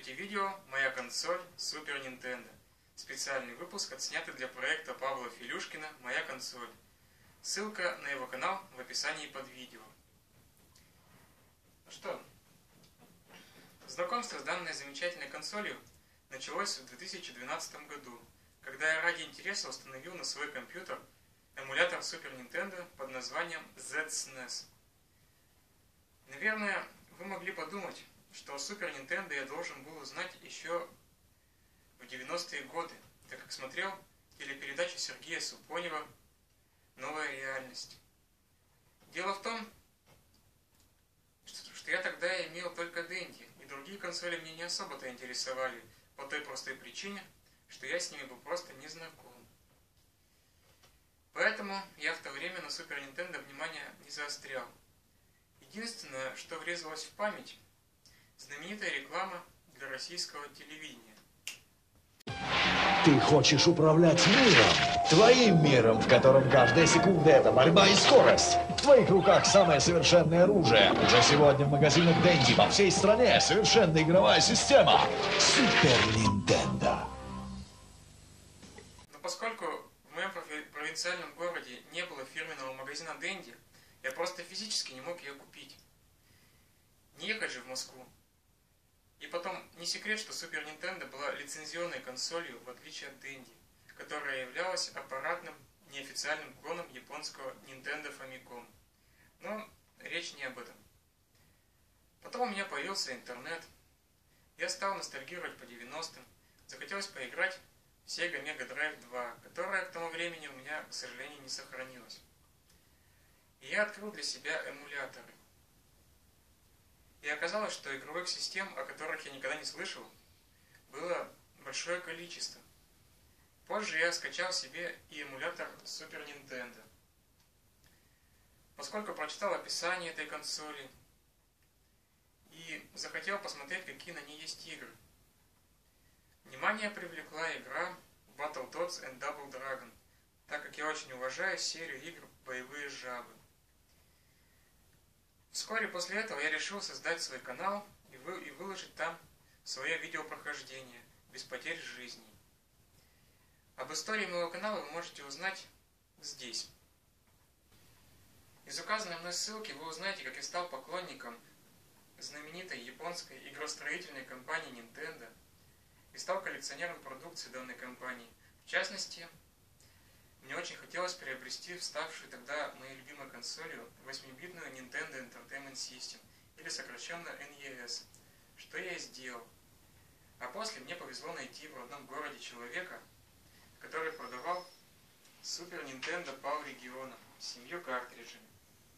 смотрите видео «Моя консоль Super Nintendo». Специальный выпуск, отснятый для проекта Павла Филюшкина «Моя консоль». Ссылка на его канал в описании под видео. Ну что, знакомство с данной замечательной консолью началось в 2012 году, когда я ради интереса установил на свой компьютер эмулятор Super Nintendo под названием ZSNES. Наверное, вы могли подумать, что о Super Nintendo я должен был узнать еще в 90-е годы, так как смотрел телепередачу Сергея Супонева «Новая реальность». Дело в том, что я тогда имел только Dendy, и другие консоли меня не особо-то интересовали, по той простой причине, что я с ними был просто не знаком. Поэтому я в то время на Super Nintendo внимания не заострял. Единственное, что врезалось в память, знаменитая реклама для российского телевидения. Ты хочешь управлять миром? Твоим миром, в котором каждая секунда — это борьба и скорость. В твоих руках самое совершенное оружие. Уже сегодня в магазинах Dendy по всей стране совершенная игровая система Super Nintendo. Но поскольку в моем провинциальном городе не было фирменного магазина Dendy, я просто физически не мог ее купить. Не ехать же в Москву. И потом, не секрет, что Super Nintendo была лицензионной консолью, в отличие от Dendy, которая являлась аппаратным, неофициальным клоном японского Nintendo Famicom. Но речь не об этом. Потом у меня появился интернет. Я стал ностальгировать по 90-м. Захотелось поиграть в Sega Mega Drive 2, которая к тому времени у меня, к сожалению, не сохранилась. И я открыл для себя эмуляторы. И оказалось, что игровых систем, о которых я никогда не слышал, было большое количество. Позже я скачал себе и эмулятор Super Nintendo. Поскольку прочитал описание этой консоли и захотел посмотреть, какие на ней есть игры, внимание привлекла игра Battletoads and Double Dragon, так как я очень уважаю серию игр «Боевые жабы». Вскоре после этого я решил создать свой канал и выложить там свое видеопрохождение без потерь жизни. Об истории моего канала вы можете узнать здесь. Из указанной мной ссылки вы узнаете, как я стал поклонником знаменитой японской игростроительной компании Nintendo и стал коллекционером продукции данной компании. В частности, мне очень хотелось приобрести ставшую тогда моей любимой консолью 8-битную Nintendo Entertainment System, или сокращенно NES, что я и сделал. А после мне повезло найти в родном городе человека, который продавал Super Nintendo PAL региона с 7 картриджами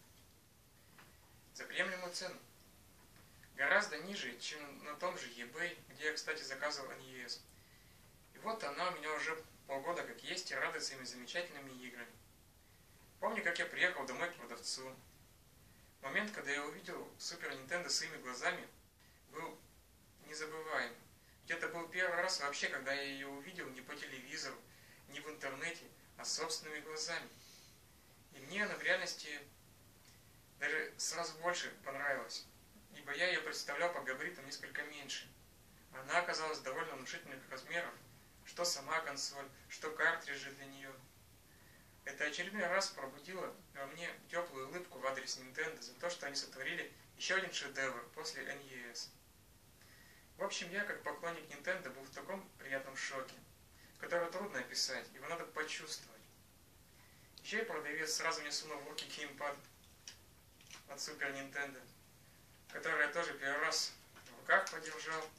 за приемлемую цену. Гораздо ниже, чем на том же eBay, где я, кстати, заказывал NES. И вот она у меня уже полгода как есть и радуется этими замечательными играми. Помню, как я приехал домой к продавцу. Момент, когда я увидел Super Nintendo своими глазами, был незабываем. Ведь это был первый раз вообще, когда я ее увидел не по телевизору, не в интернете, а собственными глазами. И мне она в реальности даже сразу больше понравилась, ибо я ее представлял по габаритам несколько меньше. Она оказалась довольно внушительных размеров, что сама консоль, что картриджи для нее. Это очередной раз пробудило во мне теплую улыбку в адрес Nintendo за то, что они сотворили еще один шедевр после NES. В общем, я, как поклонник Nintendo, был в таком приятном шоке, который трудно описать, его надо почувствовать. Еще и продавец сразу мне сунул в руки геймпад от Super Nintendo, который я тоже первый раз в руках подержал.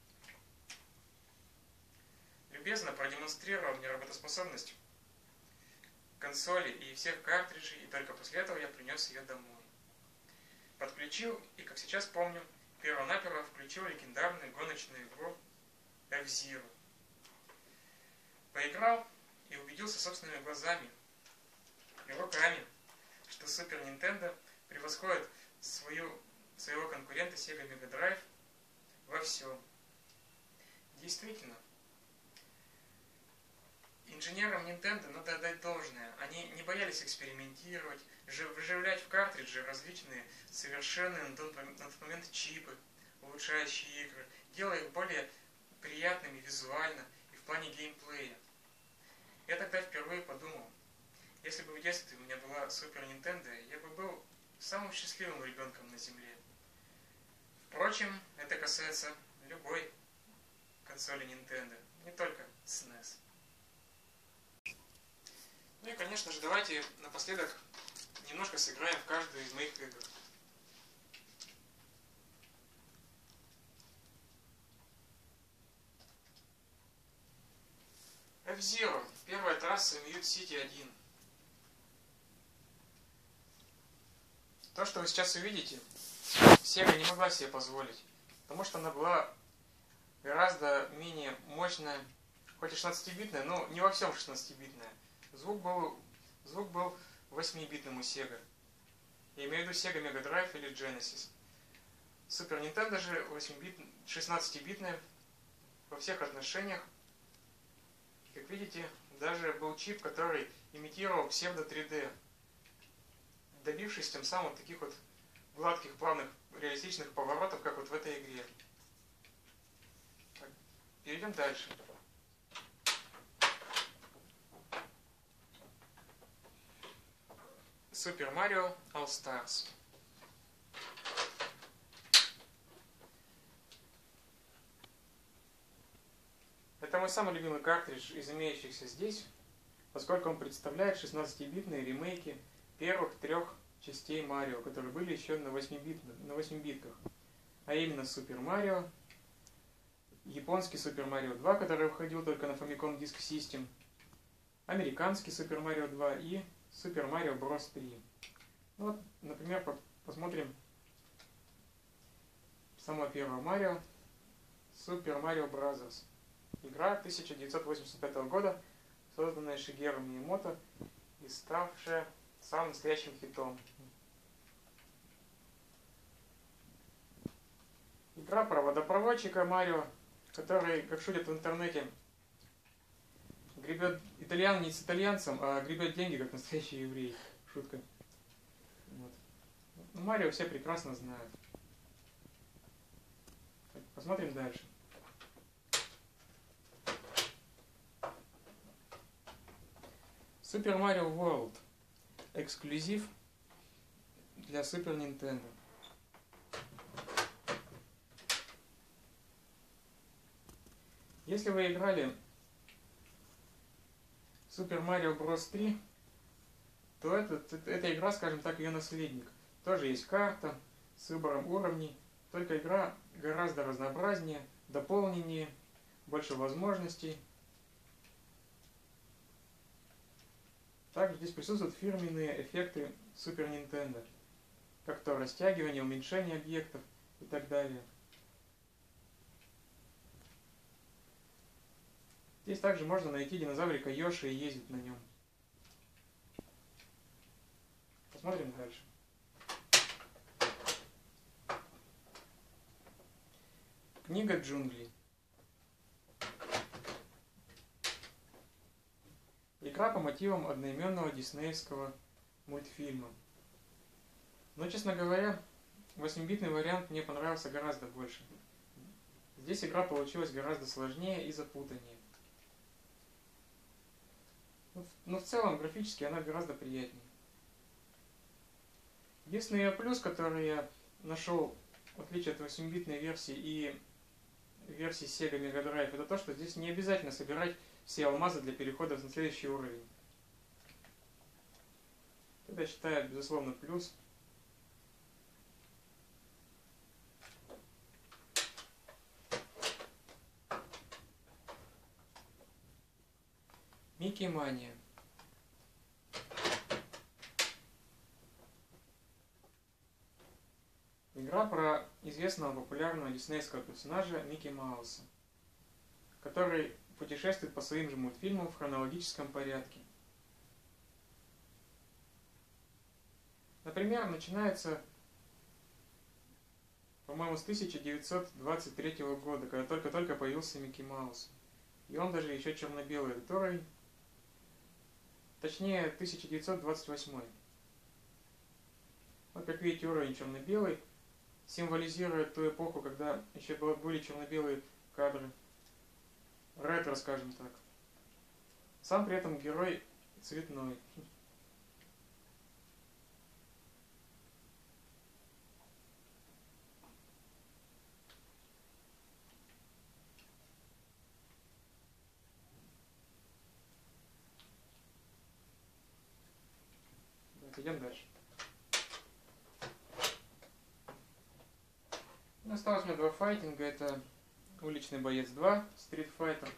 Любезно продемонстрировал мне работоспособность консоли и всех картриджей, и только после этого я принес ее домой. Подключил и, как сейчас помню, перво-наперво включил легендарную гоночную игру F-Zero. Поиграл и убедился собственными глазами и руками, что Super Nintendo превосходит своего конкурента Sega Mega Drive во всем. Действительно, инженерам Nintendo надо отдать должное. Они не боялись экспериментировать, вживлять в картриджи различные совершенные на тот момент чипы, улучшающие игры, делая их более приятными визуально и в плане геймплея. Я тогда впервые подумал, если бы в детстве у меня была Супер Нинтендо, я бы был самым счастливым ребенком на Земле. Впрочем, это касается любой консоли Nintendo, не только SNES. Ну и, конечно же, давайте напоследок немножко сыграем в каждую из моих игр. F-Zero. Первая трасса Mute City 1. То, что вы сейчас увидите, Sega не могла себе позволить, потому что она была гораздо менее мощная, хоть и 16-битная, но не во всем 16-битная. Звук был 8-битным у Sega. Я имею в виду Sega Mega Drive или Genesis. Super Nintendo же 16-битная во всех отношениях. Как видите, даже был чип, который имитировал псевдо 3D, добившись тем самым таких вот гладких, плавных, реалистичных поворотов, как вот в этой игре. Так, перейдем дальше. Super Mario All Stars. Это мой самый любимый картридж из имеющихся здесь, поскольку он представляет 16-битные ремейки первых 3 частей Марио, которые были еще на 8 битках. А именно Super Mario, японский Super Mario 2, который выходил только на Famicom Disk System, американский Super Mario 2 и Super Mario Bros. 3. Ну вот, например, посмотрим самое первое Марио, Super Mario Bros. Игра 1985 года, созданная Шигеру Миямото и ставшая самым настоящим хитом. Игра про водопроводчика Марио, который, как шутят в интернете, гребет итальян не с итальянцем, а гребет деньги, как настоящий еврей. Шутка. Вот. Марио все прекрасно знают. Так, посмотрим дальше. Super Mario World. Эксклюзив для Super Nintendo. Если вы играли Super Mario Bros. 3, то эта игра, скажем так, ее наследник. Тоже есть карта с выбором уровней, только игра гораздо разнообразнее, дополненнее, больше возможностей. Также здесь присутствуют фирменные эффекты Super Nintendo, как то растягивание, уменьшение объектов и так далее. Здесь также можно найти динозаврика Йоши и ездить на нем. Посмотрим дальше. Книга джунглей. Игра по мотивам одноименного диснеевского мультфильма. Но, честно говоря, 8-битный вариант мне понравился гораздо больше. Здесь игра получилась гораздо сложнее и запутаннее. Но в целом графически она гораздо приятнее. Единственный плюс, который я нашел в отличие от 8-битной версии и версии Sega Mega Drive, это то, что здесь не обязательно собирать все алмазы для перехода на следующий уровень. Это, я считаю, безусловно, плюс. Микки Мания. Игра про известного популярного диснеевского персонажа Микки Мауса, который путешествует по своим же мультфильмам в хронологическом порядке. Например, начинается, по-моему, с 1923 года, когда только-только появился Микки Маус. И он даже еще черно-белый этот уровень. Точнее, 1928. Вот как видите, уровень черно-белый. символизирует ту эпоху, когда еще были черно-белые кадры. Ретро, скажем так. Сам при этом герой цветной. Идем дальше. Осталось у меня 2 файтинга. Это Уличный боец 2, Street Fighter.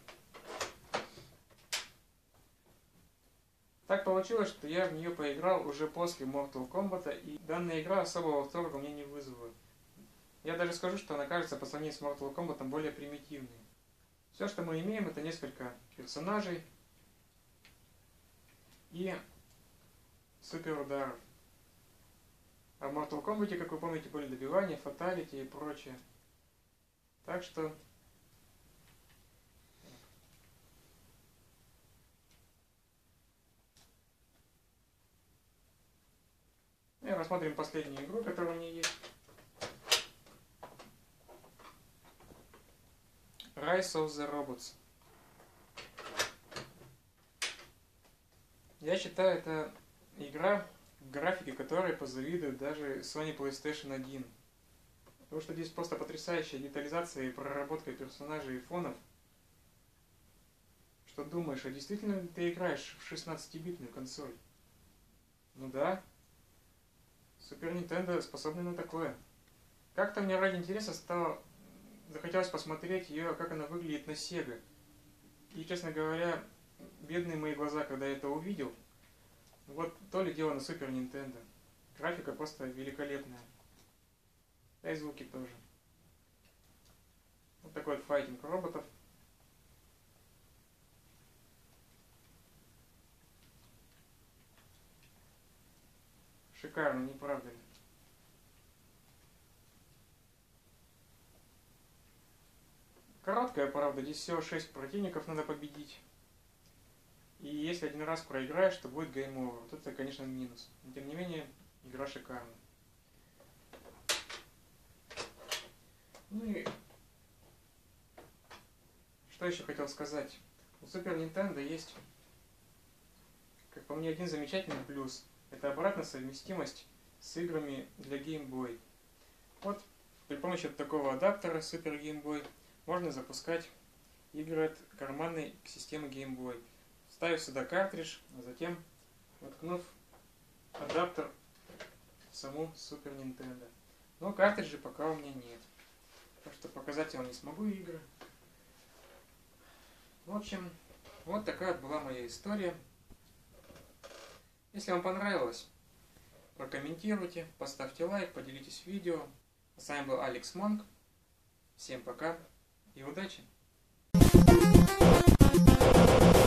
Так получилось, что я в нее поиграл уже после Mortal Kombat, и данная игра особого восторга у меня не вызвала. Я даже скажу, что она кажется по сравнению с Mortal Kombat более примитивной. Все, что мы имеем, это несколько персонажей и суперударов. А в Mortal Kombat, как вы помните, были добивания, фаталити и прочее. Так что... И рассмотрим последнюю игру, которая у меня есть. Rise of the Robots. Я считаю, это игра, графики которой позавидуют даже Sony PlayStation 1. Потому что здесь просто потрясающая детализация и проработка персонажей и фонов. Что думаешь, а действительно ли ты играешь в 16-битную консоль? Ну да. Супер Nintendo способна на такое. Как-то мне ради интереса захотелось посмотреть ее, как она выглядит на Sega. И, честно говоря, бедные мои глаза, когда я это увидел. Вот то ли дело на Супер Nintendo. Графика просто великолепная. Да и звуки тоже. Вот такой вот файтинг роботов. Шикарно, не правда ли? Короткая, правда, здесь всего 6 противников надо победить. И если один раз проиграешь, то будет гейм овер. Вот это, конечно, минус. Но, тем не менее, игра шикарная. Ну и... Что еще хотел сказать? У Super Nintendo есть, как по мне, один замечательный плюс. Это обратная совместимость с играми для Game Boy. Вот при помощи такого адаптера Super Game Boy можно запускать игры от карманной системы Game Boy. Ставив сюда картридж, а затем воткнув адаптер в саму Super Nintendo. Но картриджей пока у меня нет. Так что показать я вам не смогу игры. В общем, вот такая вот была моя история. Если вам понравилось, прокомментируйте, поставьте лайк, поделитесь видео. С вами был Алекс Монк. Всем пока и удачи!